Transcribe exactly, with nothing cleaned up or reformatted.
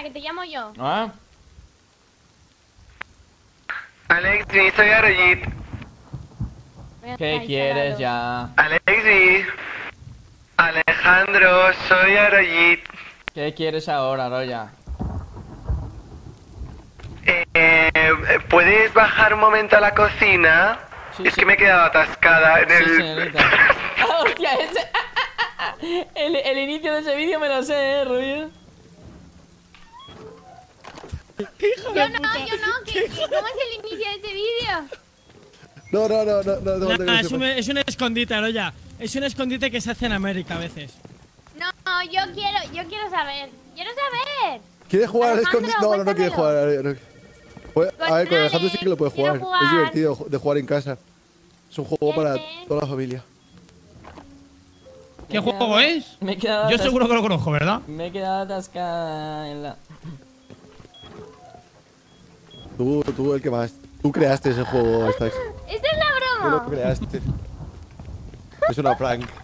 que te llamo yo. ¿Ah? Alexi, soy Arroyit. ¿Qué quieres ya? Alexi. Alejandro, soy Arroyit. ¿Qué quieres ahora, Roya? Eh, ¿Puedes bajar un momento a la cocina? Sí, es sí. que me he quedado atascada en Sí, el... señorita. ¡Ah, hostia! Ese... el, el inicio de ese vídeo me lo sé, ¿eh, Rubio? Yo no, yo no. ¿Qué, qué, ¿Cómo es el inicio de ese vídeo? No, no, no, no, no, no, no, Nah, es, un, es un escondite, Roya. Es un escondite que se hace en América a veces. No, yo quiero, yo quiero saber. ¡Quiero saber! ¿Quieres jugar al Alejandro, escondite? No, no, no quiere jugar. A ver, no. Puede- a ver, con Alejandro sí que lo puede quiero jugar. Es jugar. divertido de jugar en casa. Es un juego para Vete. toda la familia. ¿Qué Me he juego quedado- es? Me he quedado Yo atas- seguro que lo conozco, ¿verdad? Me he quedado atascada en la... Tú, tú, el que más. Tú creaste ese juego, Stax. ¿Esta es la Tú lo broma? creaste. Es una prank.